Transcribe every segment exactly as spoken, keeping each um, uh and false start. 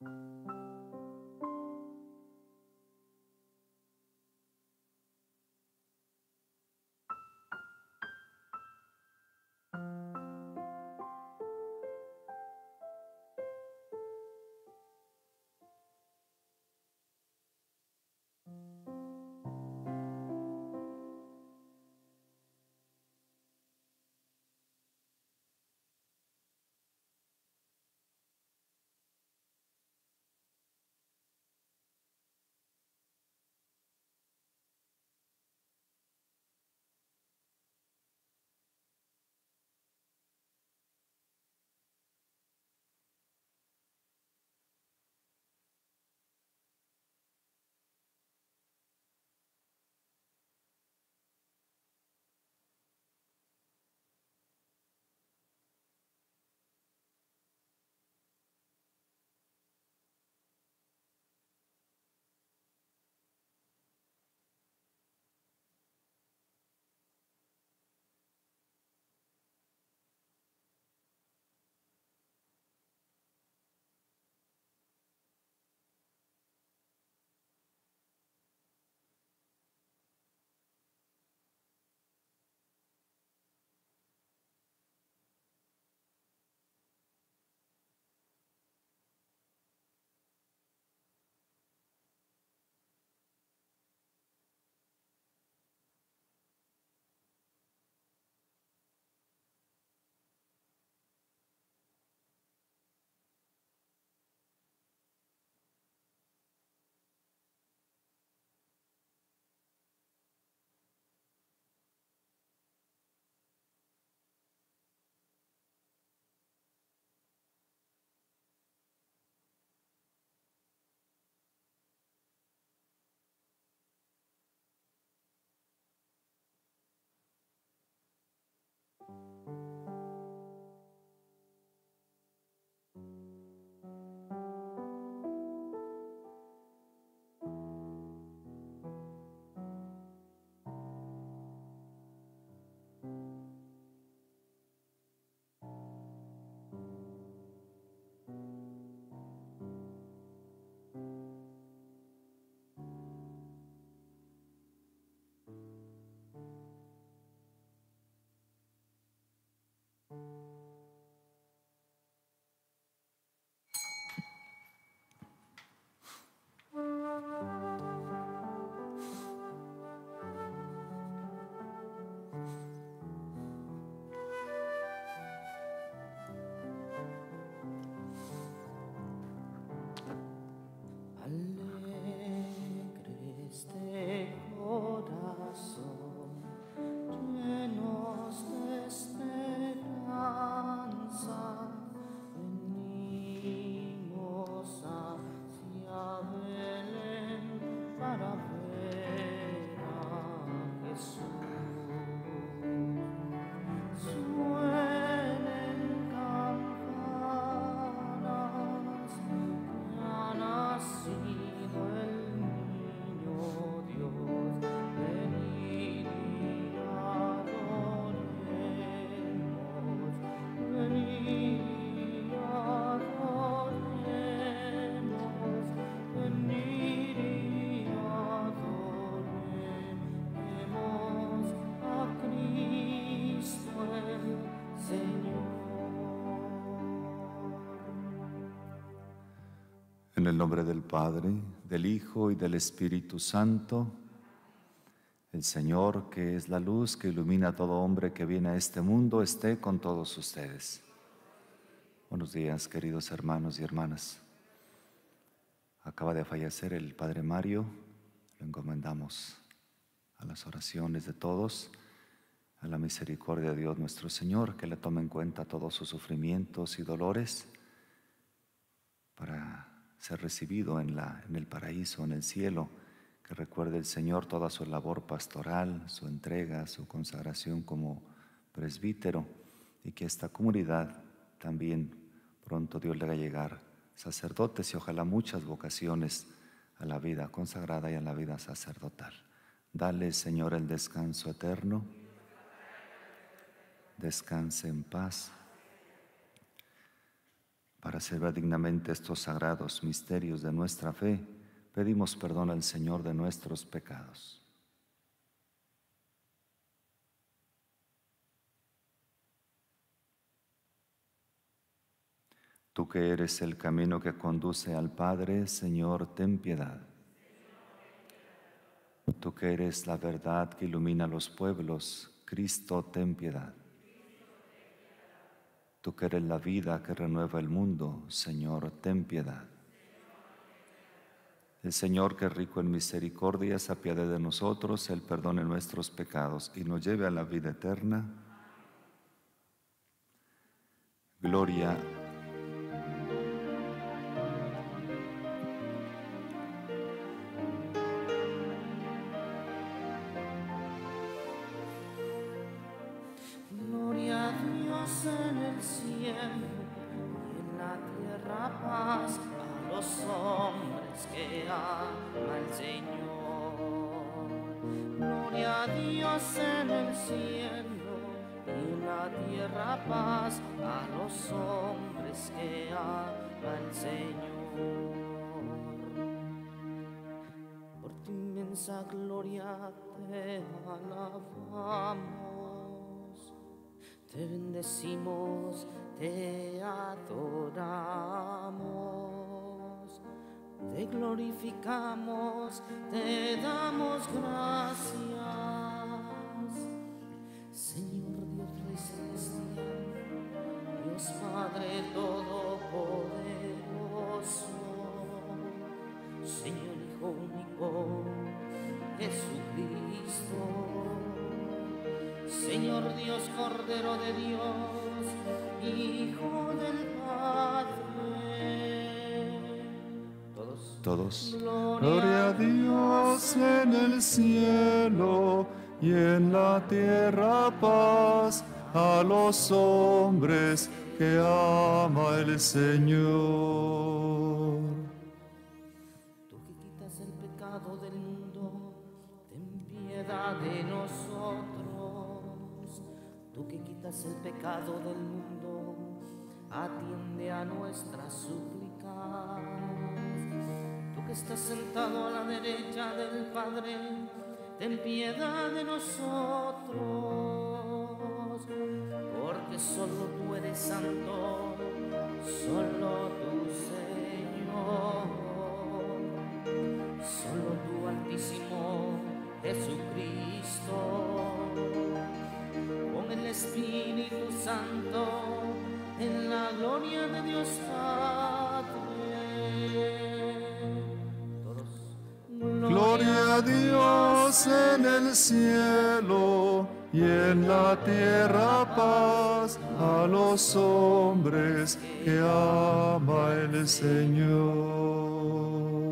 En el nombre del Padre, del Hijo y del Espíritu Santo, el Señor, que es la luz que ilumina a todo hombre que viene a este mundo, esté con todos ustedes. Buenos días, queridos hermanos y hermanas. Acaba de fallecer el Padre Mario, lo encomendamos a las oraciones de todos, a la misericordia de Dios nuestro Señor, que le tome en cuenta todos sus sufrimientos y dolores para ser recibido en, la, en el paraíso, en el cielo, que recuerde el Señor toda su labor pastoral, su entrega, su consagración como presbítero, y que esta comunidad también pronto Dios le haga llegar sacerdotes y ojalá muchas vocaciones a la vida consagrada y a la vida sacerdotal. Dale, Señor, el descanso eterno. Descanse en paz. Para celebrar dignamente estos sagrados misterios de nuestra fe, pedimos perdón al Señor de nuestros pecados. Tú que eres el camino que conduce al Padre, Señor, ten piedad. Tú que eres la verdad que ilumina los pueblos, Cristo, ten piedad. Tú que eres la vida que renueva el mundo, Señor, ten piedad. El Señor, que es rico en misericordia, se apiade de nosotros, Él perdone nuestros pecados y nos lleve a la vida eterna. Gloria Gloria a Dios en el cielo y en la tierra paz a los hombres que ama el Señor. Gloria a Dios en el cielo y en la tierra paz a los hombres que ama el Señor. Por tu inmensa gloria te alabamos. Te bendecimos, te adoramos, te glorificamos, te damos gracias. Señor Dios Rey Celestial, Dios Padre Todopoderoso, Señor Hijo único, Jesucristo. Señor Dios, Cordero de Dios, Hijo del Padre. Todos. todos. Gloria, Gloria a Dios en el cielo y en la tierra paz a los hombres que ama el Señor. tú que quitas el pecado del mundo, ten piedad de nosotros. Tú que quitas el pecado del mundo, atiende a nuestras súplicas. Tú que estás sentado a la derecha del Padre, ten piedad de nosotros. Porque solo tú eres santo, solo tú, Señor. Solo tú, Altísimo Jesucristo. Con el Espíritu Santo, en la gloria de Dios Padre. Todos. Gloria a Dios en el cielo y en la tierra paz a los hombres que ama el Señor.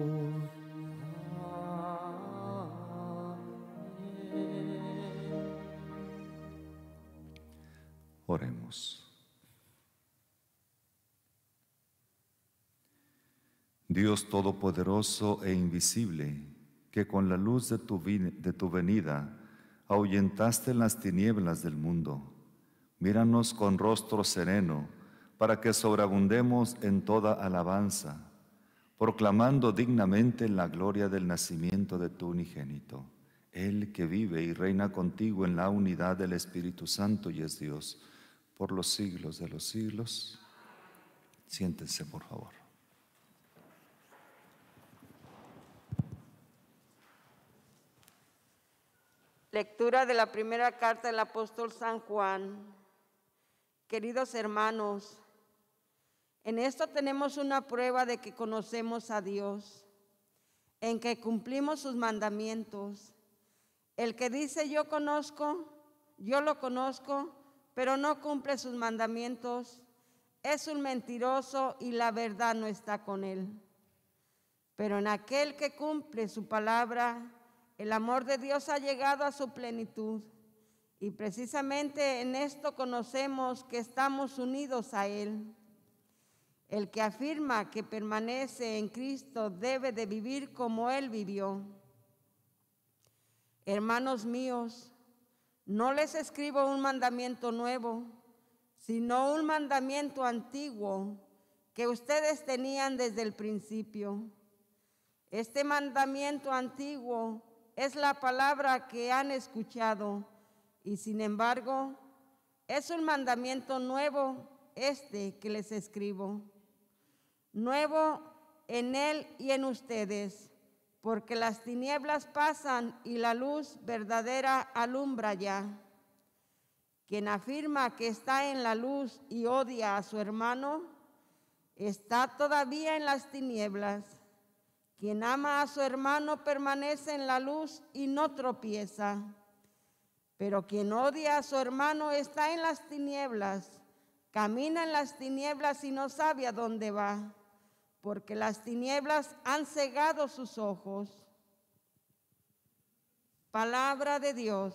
Oremos. Dios Todopoderoso e invisible, que con la luz de tu, de tu venida ahuyentaste las tinieblas del mundo, míranos con rostro sereno, para que sobreabundemos en toda alabanza, proclamando dignamente la gloria del nacimiento de tu unigénito, Él que vive y reina contigo en la unidad del Espíritu Santo y es Dios, por los siglos de los siglos. Siéntense, por favor. Lectura de la primera carta del apóstol San Juan. Queridos hermanos, en esto tenemos una prueba de que conocemos a Dios, en que cumplimos sus mandamientos. El que dice yo conozco, yo lo conozco, pero no cumple sus mandamientos, es un mentiroso y la verdad no está con él. Pero en aquel que cumple su palabra, el amor de Dios ha llegado a su plenitud. Y precisamente en esto conocemos que estamos unidos a Él. El que afirma que permanece en Cristo debe de vivir como Él vivió. Hermanos míos, no les escribo un mandamiento nuevo, sino un mandamiento antiguo que ustedes tenían desde el principio. Este mandamiento antiguo es la palabra que han escuchado, y sin embargo, es un mandamiento nuevo este que les escribo. Nuevo en él y en ustedes, porque las tinieblas pasan y la luz verdadera alumbra ya. Quien afirma que está en la luz y odia a su hermano, está todavía en las tinieblas. Quien ama a su hermano permanece en la luz y no tropieza. Pero quien odia a su hermano está en las tinieblas, camina en las tinieblas y no sabe a dónde va, porque las tinieblas han cegado sus ojos. Palabra de Dios.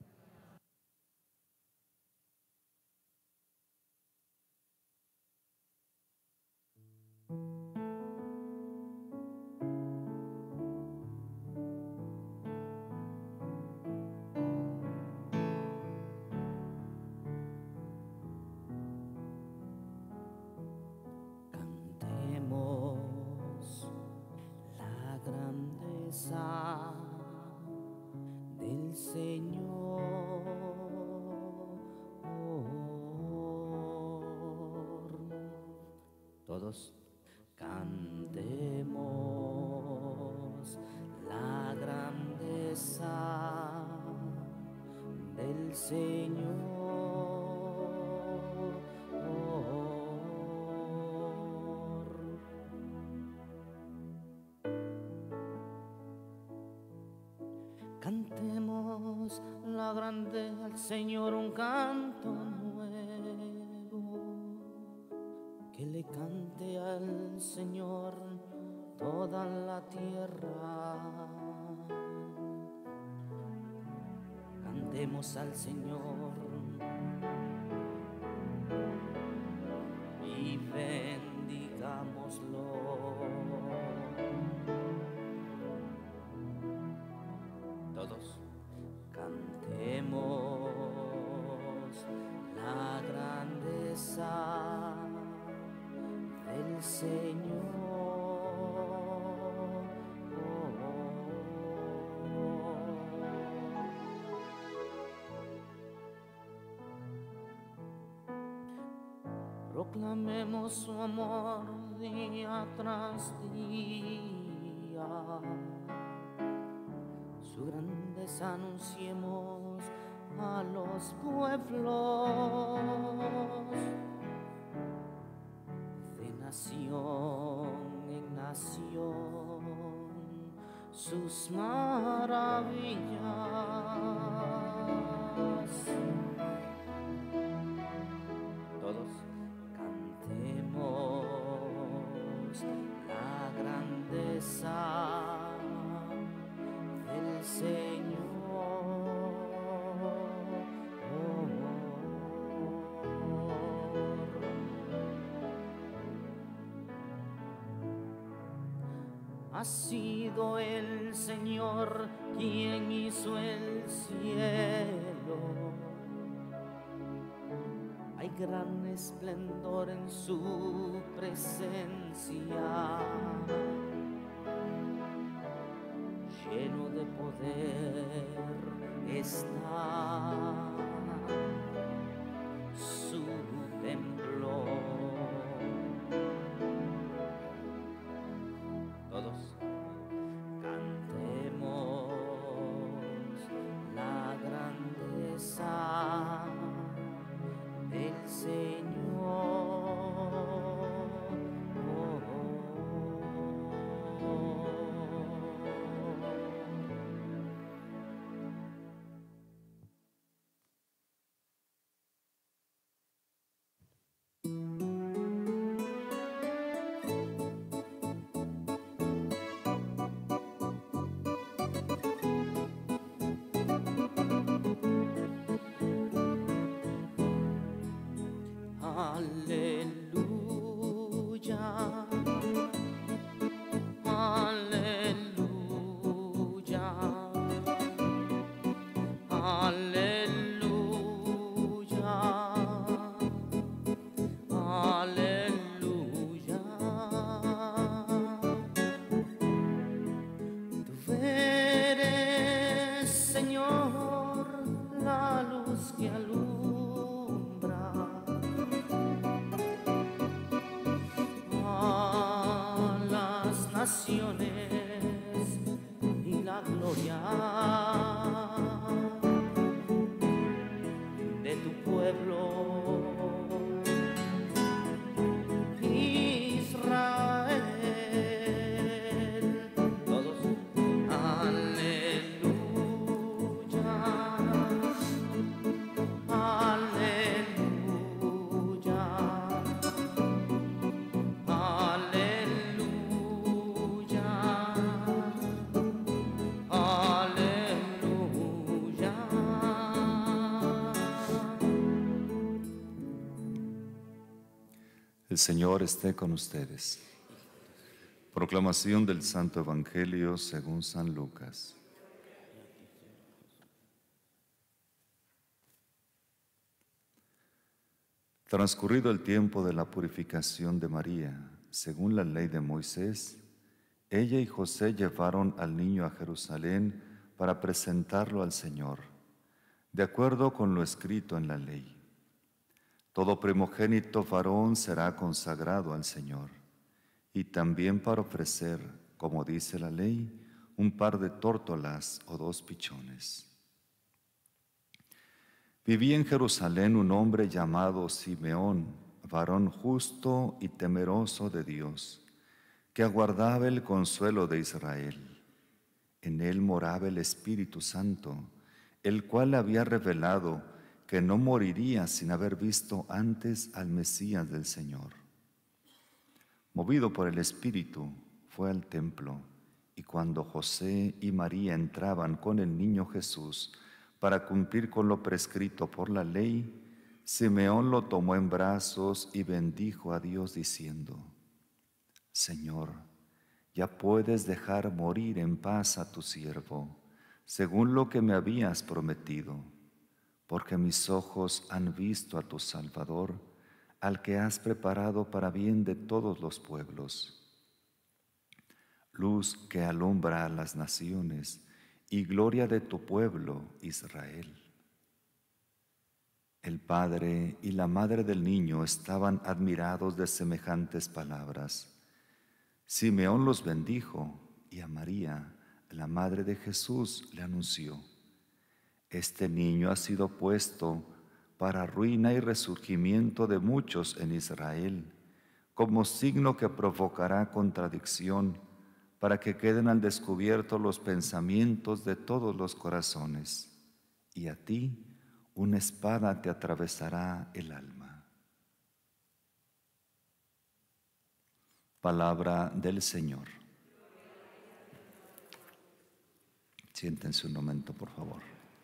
Cantemos la grandeza del Señor. Todos cantemos la grandeza del Señor. Cantemos la grandeza al Señor, un canto nuevo, que le cante al Señor toda la tierra. Cantemos al Señor y bendigámoslo. Todos cantemos la grandeza del Señor. Proclamemos su amor día tras día, su grandeza anunciemos a los pueblos, de nación en nación, sus maravillas. Todos cantemos la grandeza del Señor. Ha sido el Señor quien hizo el cielo. Hay gran esplendor en su presencia, lleno de poder está su templo. Todos cantemos la grandeza del Señor. que alumbra a las naciones y la gloria de tu pueblo Israel. Todos, aleluya, aleluya, aleluya, aleluya. El Señor esté con ustedes. Proclamación del Santo Evangelio según San Lucas. Transcurrido el tiempo de la purificación de María, según la ley de Moisés, ella y José llevaron al niño a Jerusalén para presentarlo al Señor, de acuerdo con lo escrito en la ley. Todo primogénito varón será consagrado al Señor, y también para ofrecer, como dice la ley, un par de tórtolas o dos pichones. Vivía en Jerusalén un hombre llamado Simeón, varón justo y temeroso de Dios, que aguardaba el consuelo de Israel. En él moraba el Espíritu Santo, el cual le había revelado que no moriría sin haber visto antes al Mesías del Señor. Movido por el Espíritu, fue al templo, y cuando José y María entraban con el niño Jesús para cumplir con lo prescrito por la ley, Simeón lo tomó en brazos y bendijo a Dios diciendo: Señor, ya puedes dejar morir en paz a tu siervo, según lo que me habías prometido, porque mis ojos han visto a tu Salvador, al que has preparado para bien de todos los pueblos, luz que alumbra a las naciones y gloria de tu pueblo Israel. El padre y la madre del niño estaban admirados de semejantes palabras. Simeón los bendijo y a María, la madre de Jesús, le anunció: Este niño ha sido puesto para ruina y resurgimiento de muchos en Israel, como signo que provocará contradicción, para que queden al descubierto los pensamientos de todos los corazones. Y a ti una espada te atravesará el alma. Palabra del Señor. Siéntense un momento, por favor.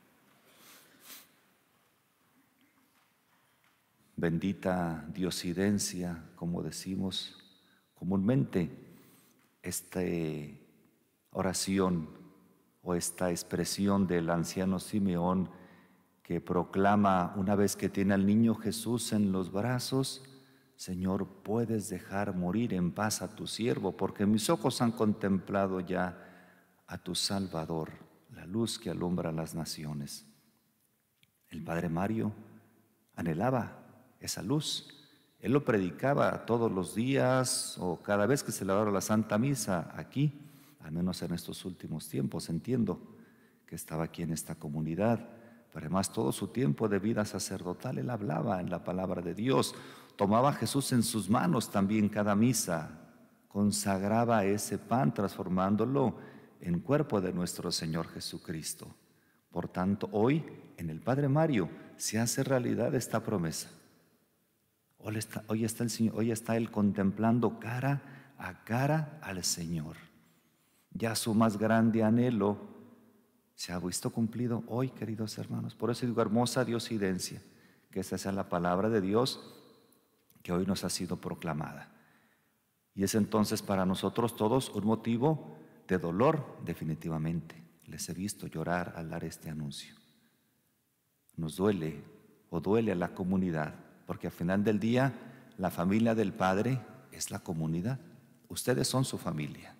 Bendita diosidencia, como decimos comúnmente, esta oración o esta expresión del anciano Simeón que proclama una vez que tiene al niño Jesús en los brazos: Señor, puedes dejar morir en paz a tu siervo, porque mis ojos han contemplado ya a tu Salvador, la luz que alumbra a las naciones. El padre Mario anhelaba esa luz. Él lo predicaba todos los días o cada vez que se celebraba la Santa Misa aquí, al menos en estos últimos tiempos. Entiendo que estaba aquí en esta comunidad, pero además todo su tiempo de vida sacerdotal él hablaba en la palabra de Dios. Tomaba a Jesús en sus manos también cada misa, consagraba ese pan transformándolo en cuerpo de nuestro Señor Jesucristo. Por tanto, hoy en el Padre Mario se hace realidad esta promesa. Hoy está, hoy está el Señor, hoy está Él contemplando cara a cara al Señor. Ya su más grande anhelo se ha visto cumplido hoy, queridos hermanos. Por eso digo, hermosa diosidencia, que esta sea la palabra de Dios que hoy nos ha sido proclamada. Y es entonces para nosotros todos un motivo de dolor, definitivamente. Les he visto llorar al dar este anuncio. Nos duele o duele a la comunidad, porque al final del día la familia del Padre es la comunidad. Ustedes son su familia.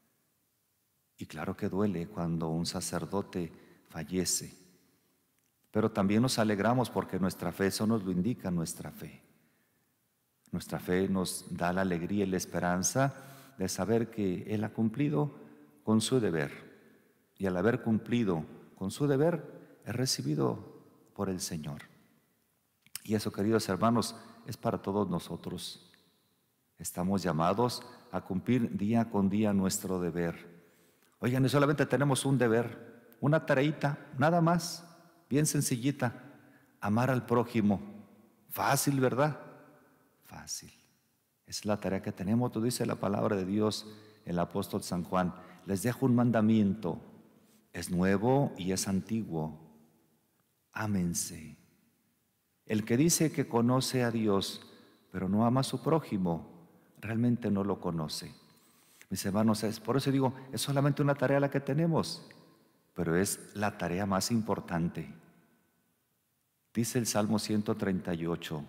Y claro que duele cuando un sacerdote fallece, pero también nos alegramos porque nuestra fe, eso nos lo indica nuestra fe. Nuestra fe nos da la alegría y la esperanza de saber que Él ha cumplido con su deber. Y al haber cumplido con su deber, es recibido por el Señor. Y eso, queridos hermanos, es para todos nosotros. Estamos llamados a cumplir día con día nuestro deber. Oigan, y solamente tenemos un deber, una tareita, nada más, bien sencillita: amar al prójimo. Fácil, ¿verdad? Fácil. Es la tarea que tenemos. Tú dice la palabra de Dios, el apóstol San Juan: les dejo un mandamiento, es nuevo y es antiguo. Ámense. El que dice que conoce a Dios, pero no ama a su prójimo, realmente no lo conoce. Mis hermanos, es por eso digo, es solamente una tarea la que tenemos, pero es la tarea más importante. Dice el Salmo ciento treinta y ocho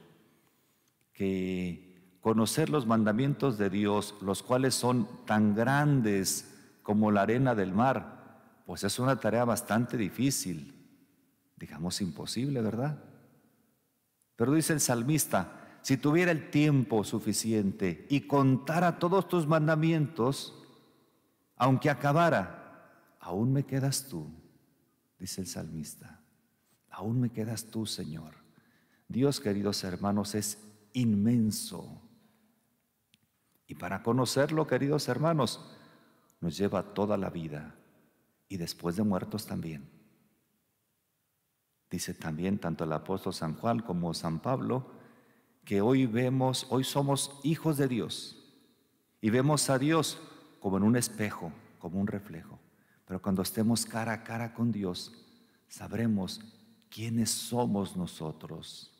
que conocer los mandamientos de Dios, los cuales son tan grandes como la arena del mar, pues es una tarea bastante difícil, digamos imposible, ¿verdad? Pero dice el salmista: si tuviera el tiempo suficiente y contara todos tus mandamientos, aunque acabara, aún me quedas tú, dice el salmista. Aún me quedas tú, Señor. Dios, queridos hermanos, es inmenso. Y para conocerlo, queridos hermanos, nos lleva toda la vida y después de muertos también. Dice también tanto el apóstol San Juan como San Pablo que hoy vemos, hoy somos hijos de Dios y vemos a Dios como en un espejo, como un reflejo. Pero cuando estemos cara a cara con Dios, sabremos quiénes somos nosotros.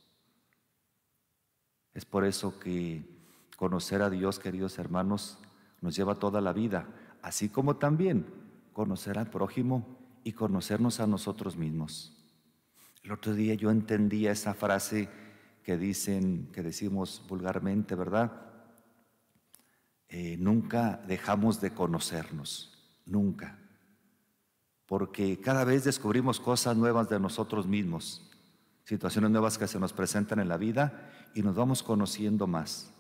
Es por eso que conocer a Dios, queridos hermanos, nos lleva toda la vida, así como también conocer al prójimo y conocernos a nosotros mismos. El otro día yo entendía esa frase que dicen, que decimos vulgarmente, ¿verdad? Eh, nunca dejamos de conocernos, nunca. Porque cada vez descubrimos cosas nuevas de nosotros mismos, situaciones nuevas que se nos presentan en la vida y nos vamos conociendo más.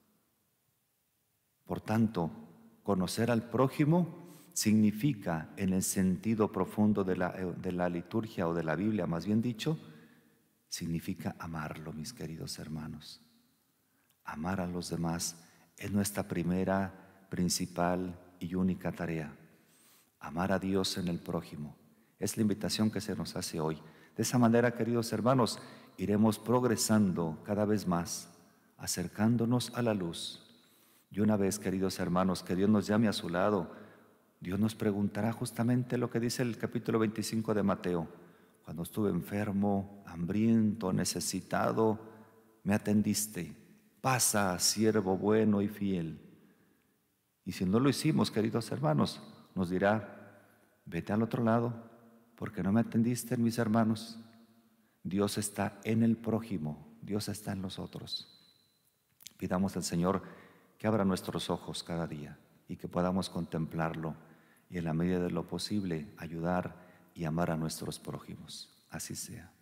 Por tanto, conocer al prójimo significa, en el sentido profundo de la, de la liturgia o de la Biblia, más bien dicho, significa amarlo, mis queridos hermanos. Amar a los demás es nuestra primera, principal y única tarea. Amar a Dios en el prójimo es la invitación que se nos hace hoy. De esa manera, queridos hermanos, iremos progresando cada vez más, acercándonos a la luz. Y una vez, queridos hermanos, que Dios nos llame a su lado, Dios nos preguntará justamente lo que dice el capítulo veinticinco de Mateo: cuando estuve enfermo, hambriento, necesitado, me atendiste. Pasa, siervo bueno y fiel. Y si no lo hicimos, queridos hermanos, nos dirá: vete al otro lado, porque no me atendiste en mis hermanos. Dios está en el prójimo, Dios está en nosotros. Pidamos al Señor que abra nuestros ojos cada día y que podamos contemplarlo y en la medida de lo posible ayudar y amar a nuestros prójimos. Así sea.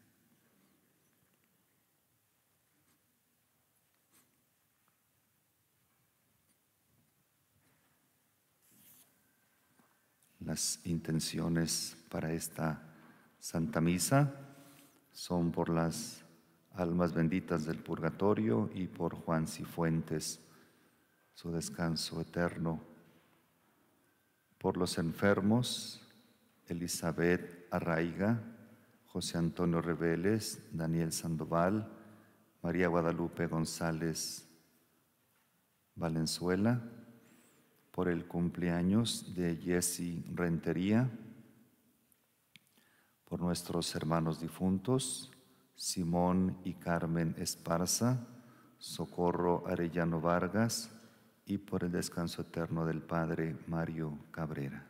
Las intenciones para esta Santa Misa son por las almas benditas del purgatorio y por Juan Cifuentes, su descanso eterno. Por los enfermos, Elizabeth Arraiga, José Antonio Reveles, Daniel Sandoval, María Guadalupe González Valenzuela. Por el cumpleaños de Jessy Rentería. Por nuestros hermanos difuntos, Simón y Carmen Esparza, Socorro Arellano Vargas, y por el descanso eterno del Padre Mario Cabrera.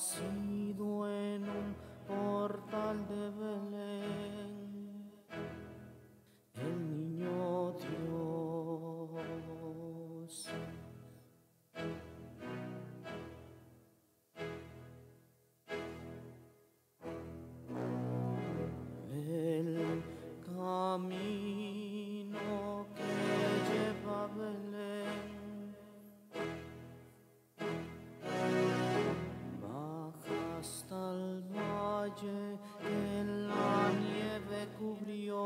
nacido en un portal de Belén, el niño Dios. El camino que lleva a Belén baja hasta el valle que la nieve cubrió.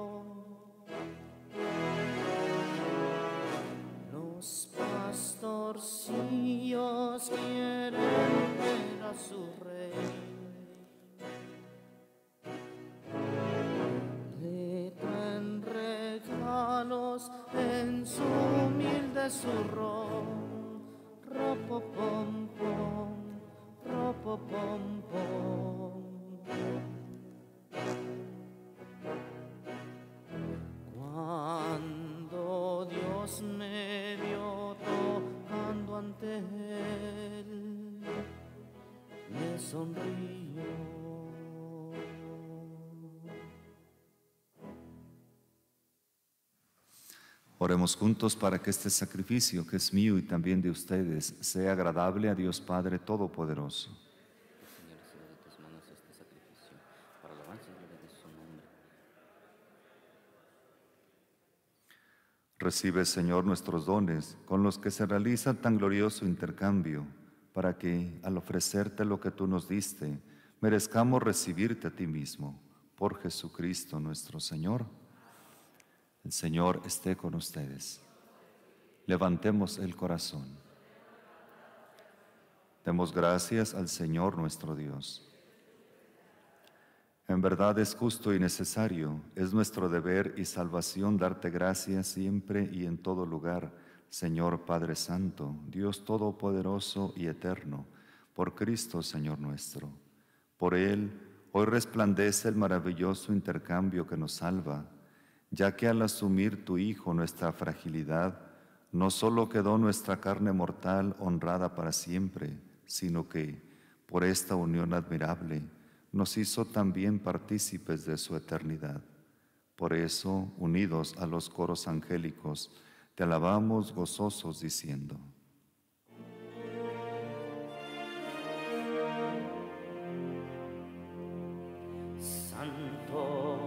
Los pastorcillos quieren ver a su rey. Le traen regalos en su humilde zurrón. Ropo pom pom, ropo pom pom. Cuando Dios me vio tocando ante él, me sonrió. Oremos juntos para que este sacrificio, que es mío y también de ustedes, sea agradable a Dios Padre Todopoderoso. Señor, recibe de tus manos este sacrificio, para alabanza y gloria de su nombre. Recibe, Señor, nuestros dones, con los que se realiza tan glorioso intercambio, para que, al ofrecerte lo que tú nos diste, merezcamos recibirte a ti mismo. Por Jesucristo nuestro Señor. El Señor esté con ustedes. Levantemos el corazón. Demos gracias al Señor nuestro Dios. En verdad es justo y necesario, es nuestro deber y salvación darte gracias siempre y en todo lugar, Señor Padre Santo, Dios Todopoderoso y Eterno, por Cristo Señor nuestro. Por Él, hoy resplandece el maravilloso intercambio que nos salva, ya que al asumir tu Hijo nuestra fragilidad, no solo quedó nuestra carne mortal honrada para siempre, sino que, por esta unión admirable, nos hizo también partícipes de su eternidad. Por eso, unidos a los coros angélicos, te alabamos gozosos diciendo: Santo,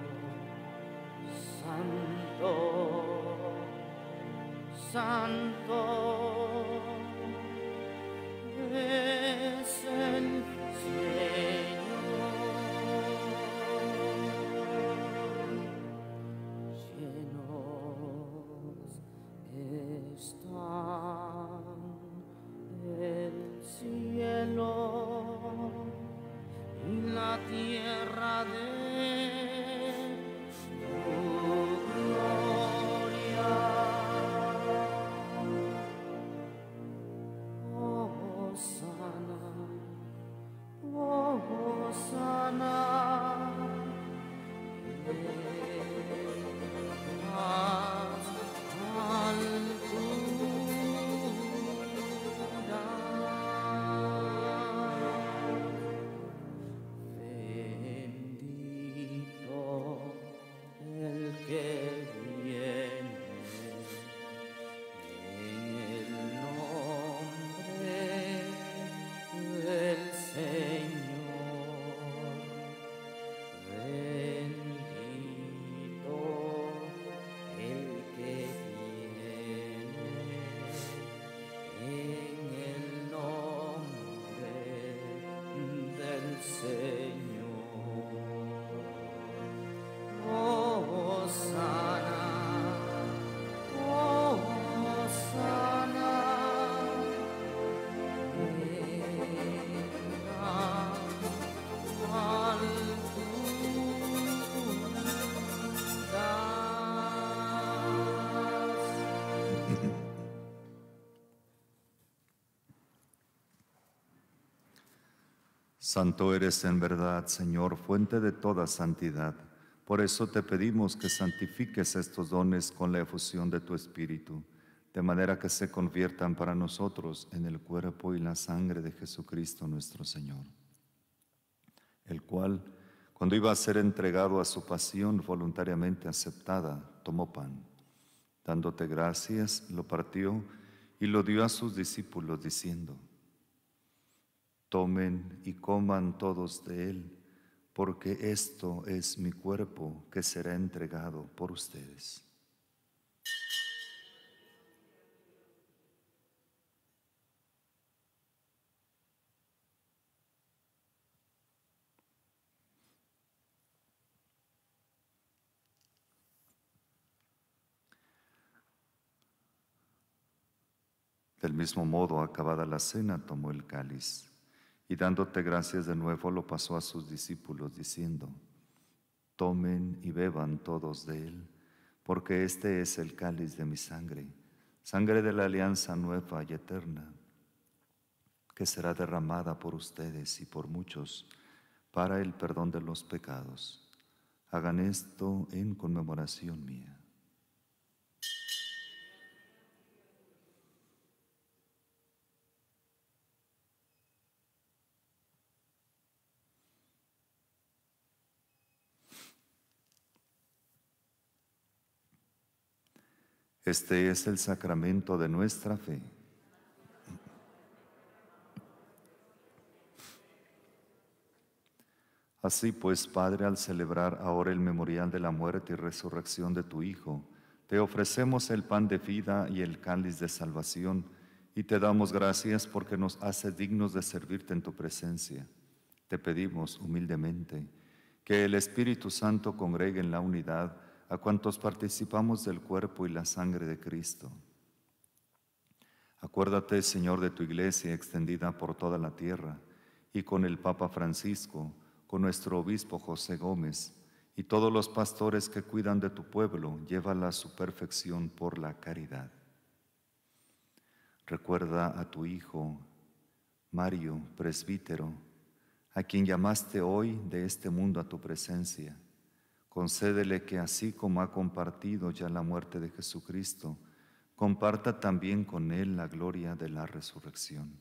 Santo, Santo es el Señor, llenos están el cielo y la tierra de tu gloria. Hosana, Hosana, en las alturas. Bendito el que viene en el nombre del Señor. Bendito el que viene en el nombre del Señor. Hosana, Hosana, en las alturas. Santo eres en verdad, Señor, fuente de toda santidad. Por eso te pedimos que santifiques estos dones con la efusión de tu Espíritu, de manera que se conviertan para nosotros en el cuerpo y la sangre de Jesucristo nuestro Señor, el cual, cuando iba a ser entregado a su pasión voluntariamente aceptada, tomó pan. Dándote gracias, lo partió y lo dio a sus discípulos, diciendo: tomen y coman todos de él, porque esto es mi cuerpo que será entregado por ustedes. Del mismo modo, acabada la cena, tomó el cáliz y dándote gracias de nuevo lo pasó a sus discípulos, diciendo: tomen y beban todos de él, porque este es el cáliz de mi sangre, sangre de la alianza nueva y eterna, que será derramada por ustedes y por muchos para el perdón de los pecados. Hagan esto en conmemoración mía. Este es el sacramento de nuestra fe. Así pues, Padre, al celebrar ahora el memorial de la muerte y resurrección de tu Hijo, te ofrecemos el pan de vida y el cáliz de salvación, y te damos gracias porque nos hace dignos de servirte en tu presencia. Te pedimos humildemente que el Espíritu Santo congregue en la unidad a cuantos participamos del cuerpo y la sangre de Cristo. Acuérdate, Señor, de tu iglesia extendida por toda la tierra, y con el Papa Francisco, con nuestro obispo José Gómez, y todos los pastores que cuidan de tu pueblo, llévala a su perfección por la caridad. Recuerda a tu Hijo, Mario, presbítero, a quien llamaste hoy de este mundo a tu presencia. Concédele que así como ha compartido ya la muerte de Jesucristo, comparta también con él la gloria de la resurrección.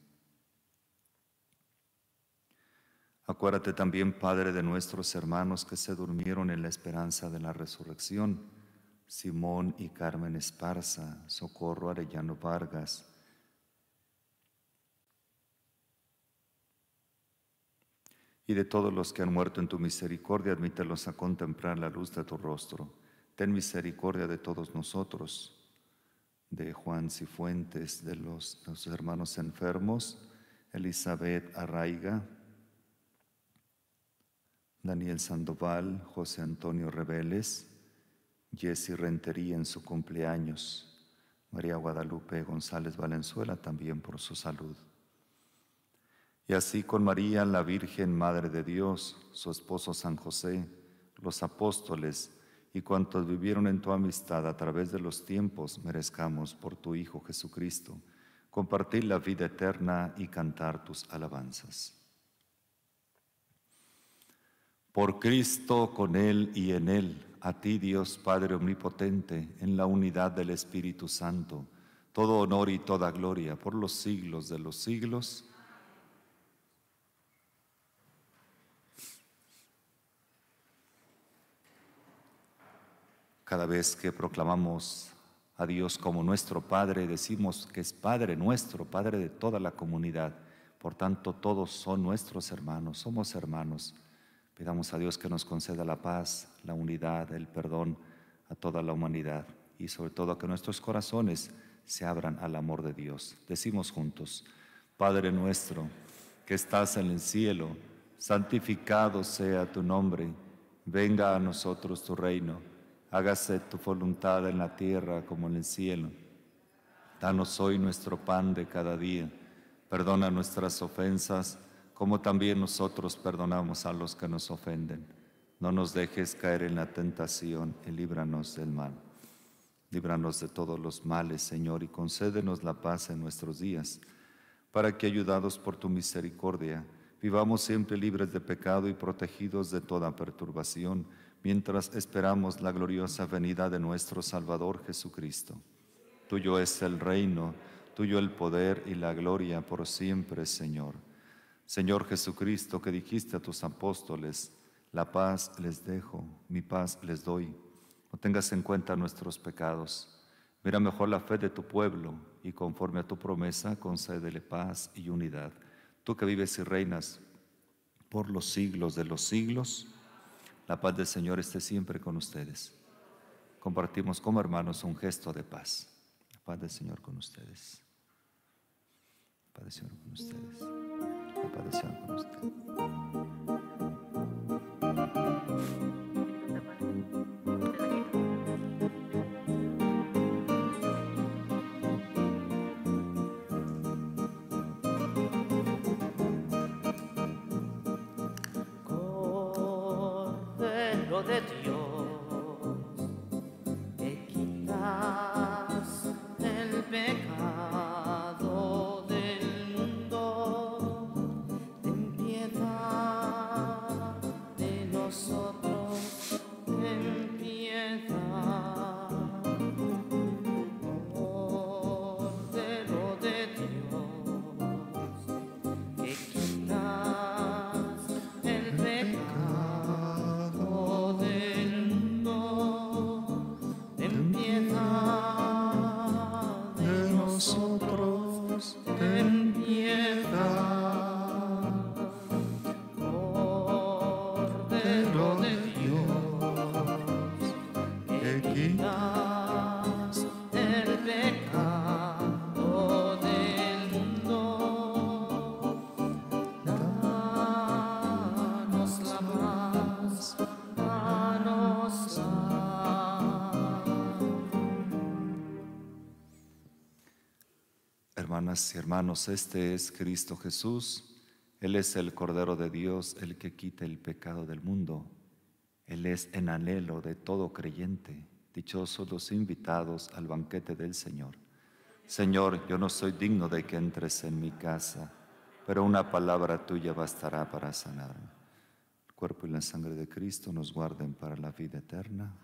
Acuérdate también, Padre, de nuestros hermanos que se durmieron en la esperanza de la resurrección: Simón y Carmen Esparza, Socorro Arellano Vargas, y de todos los que han muerto en tu misericordia, admítelos a contemplar la luz de tu rostro. Ten misericordia de todos nosotros, de Juan Cifuentes, de los, de los hermanos enfermos, Elizabeth Arraiga, Daniel Sandoval, José Antonio Reveles, Jessy Rentería en su cumpleaños, María Guadalupe González Valenzuela también por su salud. Y así con María, la Virgen Madre de Dios, su esposo San José, los apóstoles y cuantos vivieron en tu amistad a través de los tiempos, merezcamos por tu Hijo Jesucristo compartir la vida eterna y cantar tus alabanzas. Por Cristo, con Él y en Él, a ti Dios Padre Omnipotente, en la unidad del Espíritu Santo, todo honor y toda gloria por los siglos de los siglos. Cada vez que proclamamos a Dios como nuestro Padre, decimos que es Padre nuestro, Padre de toda la comunidad. Por tanto, todos son nuestros hermanos, somos hermanos. Pidamos a Dios que nos conceda la paz, la unidad, el perdón a toda la humanidad y sobre todo que nuestros corazones se abran al amor de Dios. Decimos juntos: Padre nuestro que estás en el cielo, santificado sea tu nombre. Venga a nosotros tu reino. Hágase tu voluntad en la tierra como en el cielo. Danos hoy nuestro pan de cada día. Perdona nuestras ofensas, como también nosotros perdonamos a los que nos ofenden. No nos dejes caer en la tentación y líbranos del mal. Líbranos de todos los males, Señor, y concédenos la paz en nuestros días, para que, ayudados por tu misericordia, vivamos siempre libres de pecado y protegidos de toda perturbación, mientras esperamos la gloriosa venida de nuestro Salvador Jesucristo. Tuyo es el reino, tuyo el poder y la gloria por siempre, Señor. Señor Jesucristo, que dijiste a tus apóstoles, la paz les dejo, mi paz les doy. No tengas en cuenta nuestros pecados. Mira mejor la fe de tu pueblo y conforme a tu promesa, concédele paz y unidad. Tú que vives y reinas por los siglos de los siglos, la paz del Señor esté siempre con ustedes. Compartimos como hermanos un gesto de paz. La paz del Señor con ustedes. La paz del Señor con ustedes. La paz del Señor con ustedes. Cordero de Dios, que quitas el pecado del mundo, ten piedad de nosotros, ten piedad. Cordero de Dios, que quitas el pecado del mundo, ten piedad de nosotros, ten piedad. Cordero de Dios, que quitas el pecado del mundo, danos la paz, danos la. Hermanas y hermanos, este es Cristo Jesús. Él es el Cordero de Dios, el que quita el pecado del mundo. Él es en anhelo de todo creyente. Dichosos los invitados al banquete del Señor. Señor, yo no soy digno de que entres en mi casa, pero una palabra tuya bastará para sanarme. El cuerpo y la sangre de Cristo nos guarden para la vida eterna.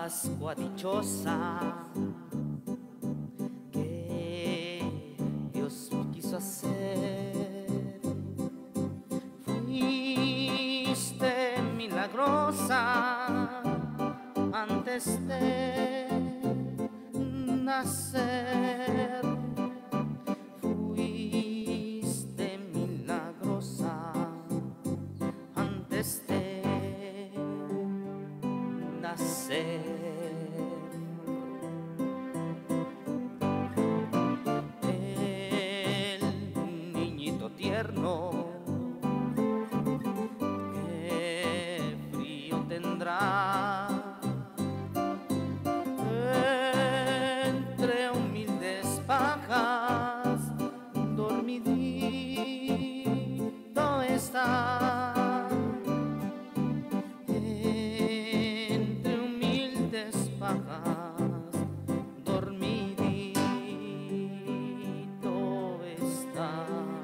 Pascua dichosa que Dios quiso hacer. Fuiste milagrosa antes de nacer. Fuiste milagrosa antes de nacer. El niñito tierno, qué frío tendrá entre humildes pajas, dormidito está. Entre humildes pajas, dormidito está.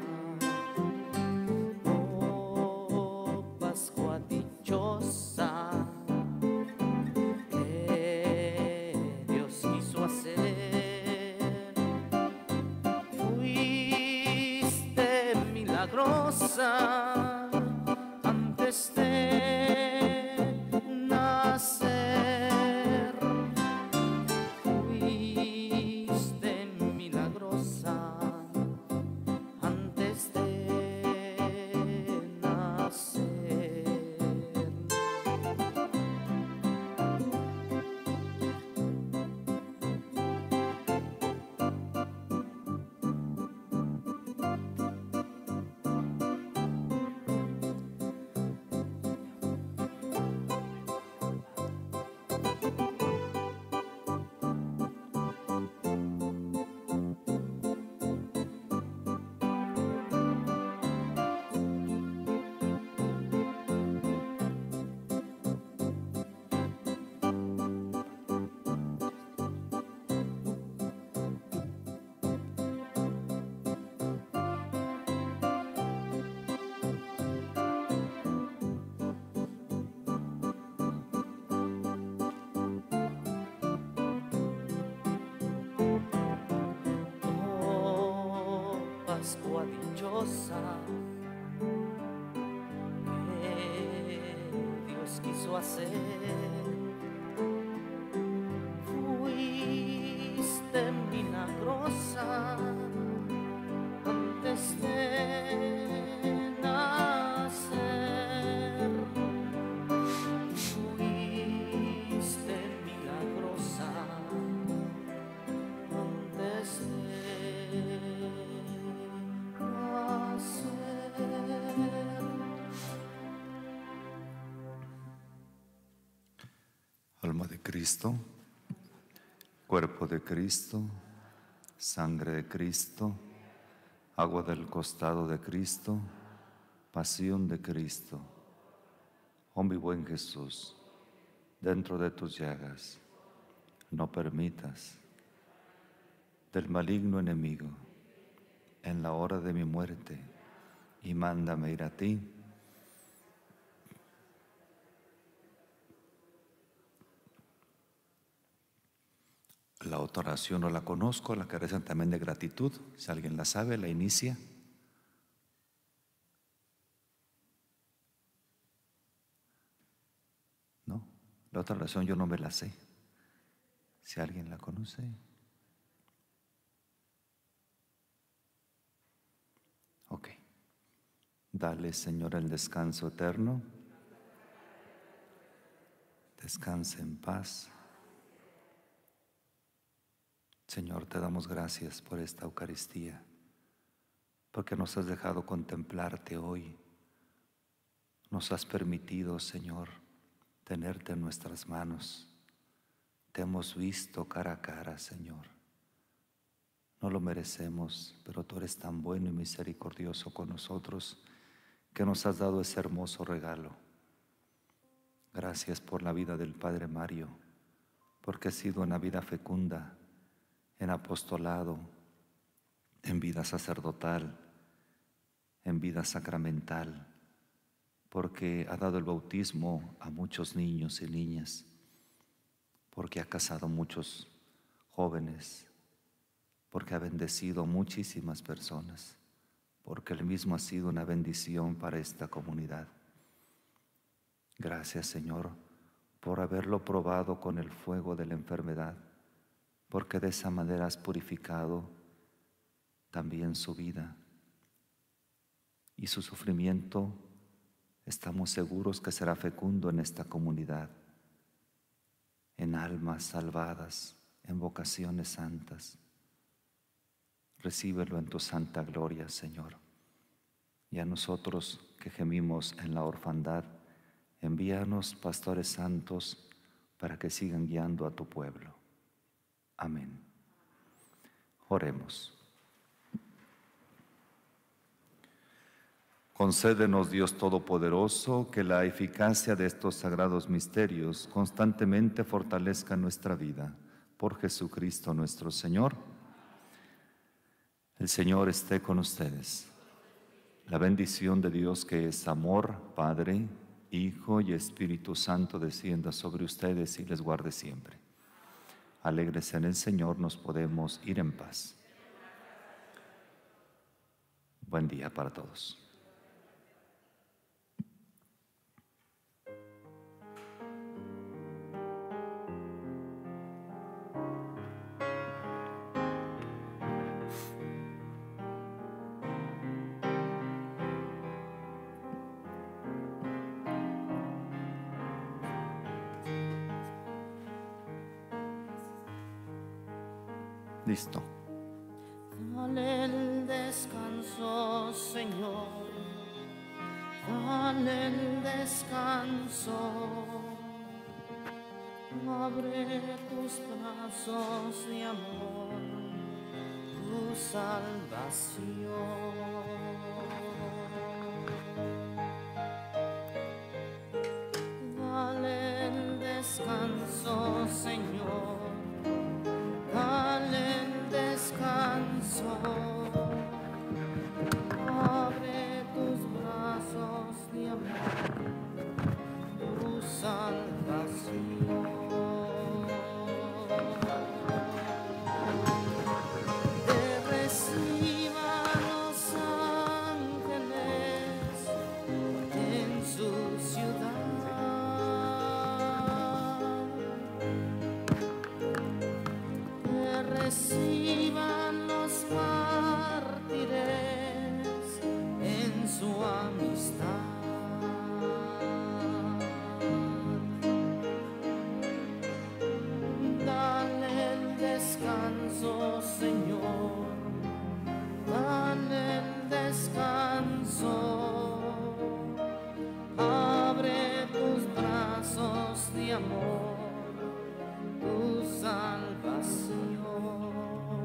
Oh, Pascua dichosa que Dios quiso hacer. Fuiste milagrosa antes de nacer. Fuiste milagrosa antes de nacer. Oh, Pascua dichosa que Dios quiso hacer. Fuiste milagrosa antes de nacer. Fuiste milagrosa antes de nacer. Alma de Cristo, cuerpo de Cristo, sangre de Cristo, agua del costado de Cristo, pasión de Cristo. Oh mi buen Jesús, dentro de tus llagas, no permitas del maligno enemigo en la hora de mi muerte, y mándame ir a ti. La otra oración no la conozco, la que rezan también de gratitud. Si alguien la sabe, la inicia. No, la otra oración yo no me la sé. Si alguien la conoce. Ok. Dale, Señor, el descanso eterno. Descanse en paz. Señor, te damos gracias por esta Eucaristía, porque nos has dejado contemplarte hoy. Nos has permitido, Señor, tenerte en nuestras manos. Te hemos visto cara a cara, Señor. No lo merecemos, pero tú eres tan bueno y misericordioso con nosotros que nos has dado ese hermoso regalo. Gracias por la vida del Padre Mario, porque ha sido una vida fecunda, en apostolado, en vida sacerdotal, en vida sacramental, porque ha dado el bautismo a muchos niños y niñas, porque ha casado muchos jóvenes, porque ha bendecido muchísimas personas, porque Él mismo ha sido una bendición para esta comunidad. Gracias, Señor, por haberlo probado con el fuego de la enfermedad, porque de esa manera has purificado también su vida y su sufrimiento. Estamos seguros que será fecundo en esta comunidad, en almas salvadas, en vocaciones santas. Recíbelo en tu santa gloria, Señor. Y a nosotros que gemimos en la orfandad, envíanos pastores santos para que sigan guiando a tu pueblo. Amén. Oremos. Concédenos, Dios Todopoderoso, que la eficacia de estos sagrados misterios constantemente fortalezca nuestra vida. Por Jesucristo nuestro Señor. El Señor esté con ustedes. La bendición de Dios, que es amor, Padre, Hijo y Espíritu Santo, descienda sobre ustedes y les guarde siempre. Alegres en el Señor, nos podemos ir en paz. Buen día para todos. Listo. Dale el descanso, Señor, dale el descanso. Abre tus brazos de amor, tu salvación. Dale el descanso, Señor, dale el descanso. Abre tus brazos de amor, tu salvación. Te reciban los ángeles en su ciudad. Te reciban los mártires en su amistad. Dale el descanso, Señor, dale el descanso. Abre tus brazos de amor, tu salvación.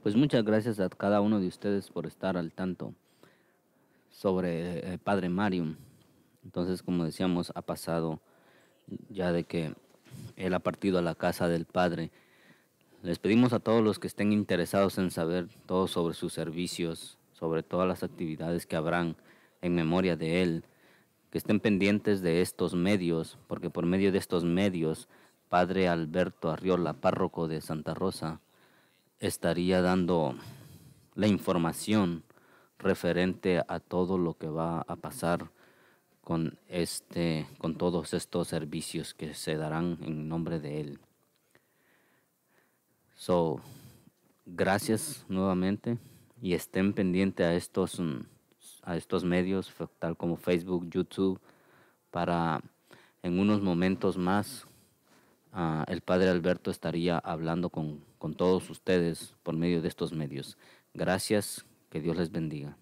Pues muchas gracias a cada uno de ustedes por estar al tanto sobre el Padre Mario. Entonces, como decíamos, ha pasado ya de que él ha partido a la casa del Padre. Les pedimos a todos los que estén interesados en saber todo sobre sus servicios, sobre todas las actividades que habrán en memoria de él, que estén pendientes de estos medios, porque por medio de estos medios, Padre Alberto Arriola, párroco de Santa Rosa, estaría dando la información referente a todo lo que va a pasar con este, con todos estos servicios que se darán en nombre de él. So, gracias nuevamente y estén pendientes a estos, a estos medios, tal como Facebook, YouTube, para en unos momentos más uh, el Padre Alberto estaría hablando con, con todos ustedes por medio de estos medios. Gracias, que Dios les bendiga.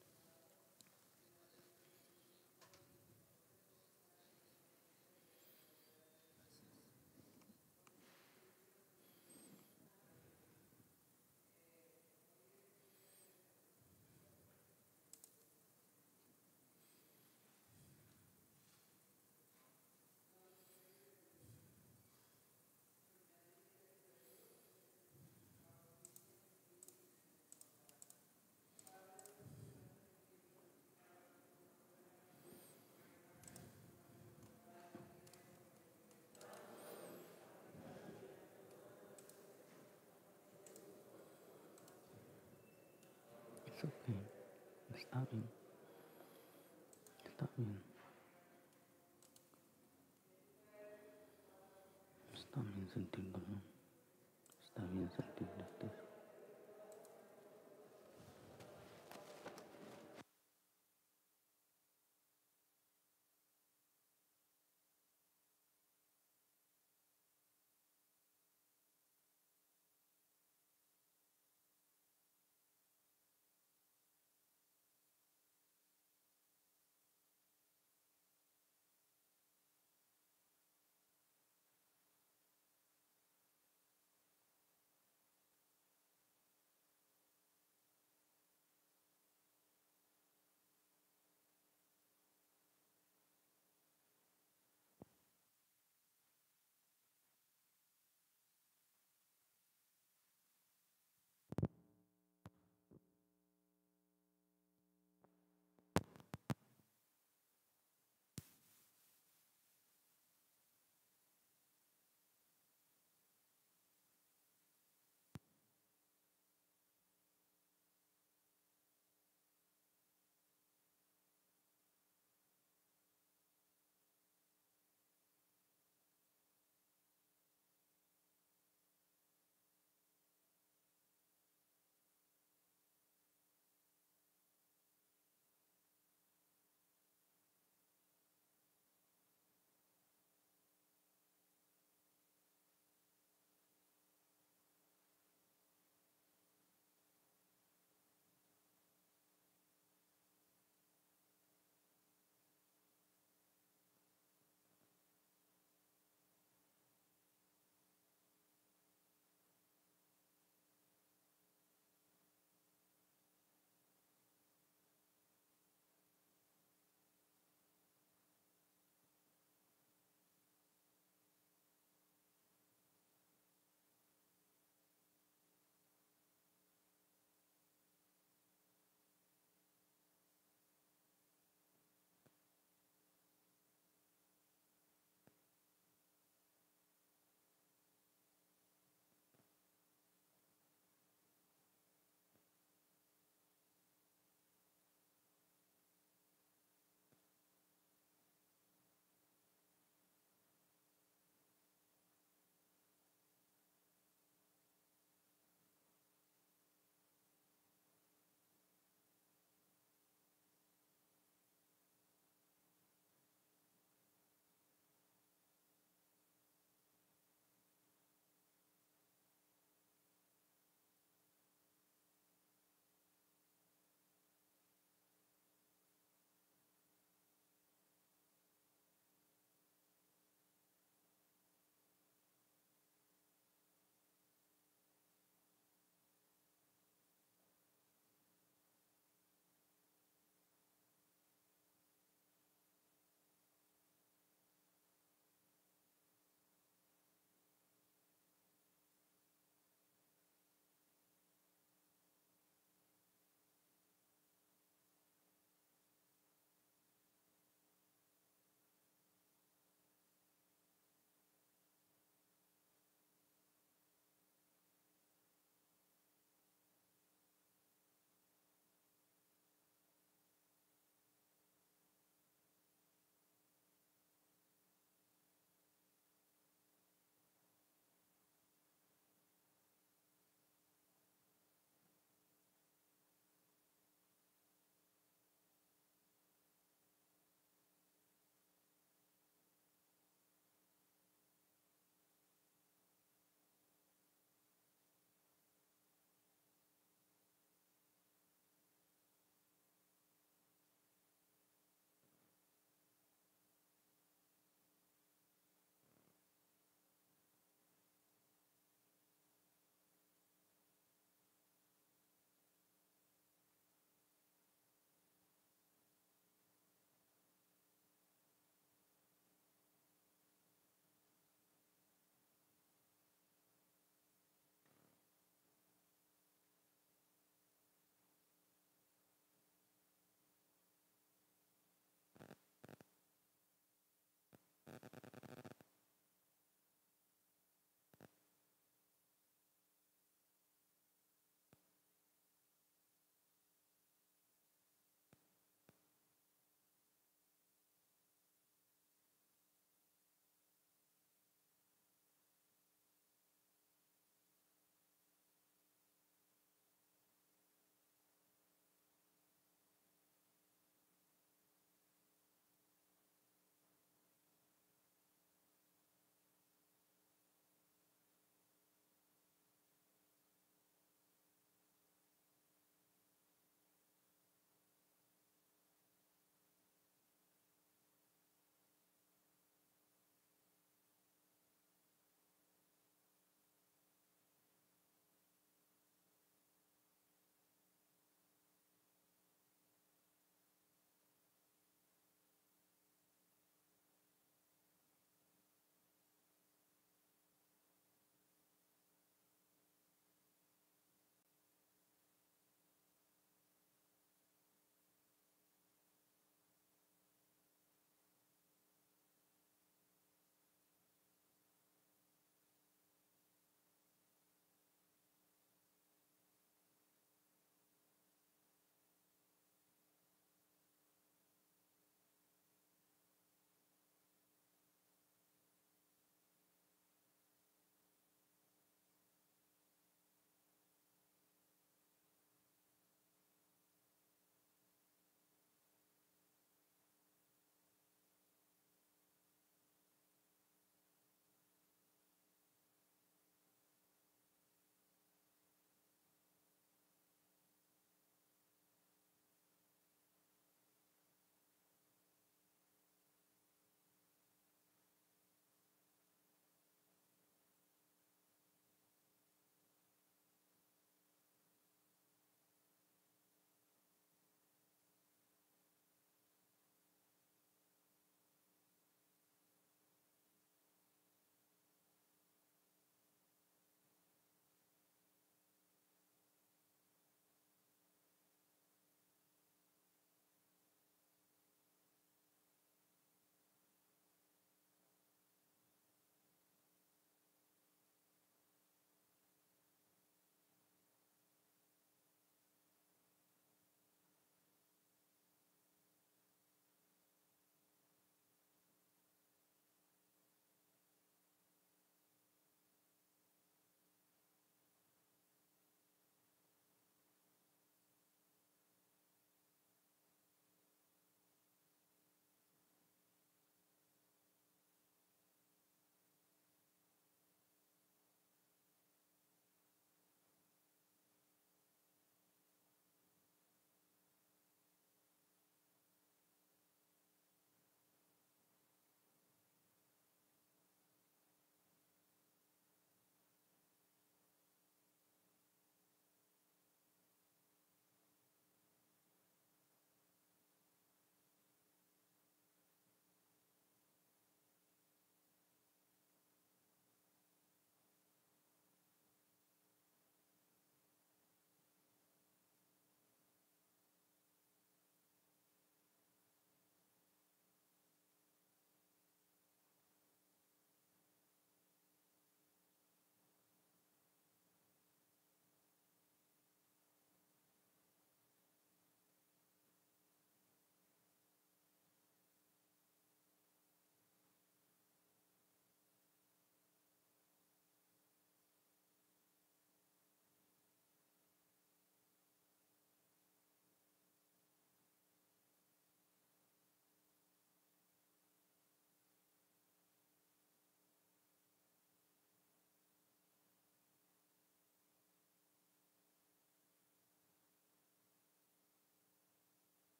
Es ok, está bien, está bien, está bien sentirlo, ¿no? Está bien sentirlo.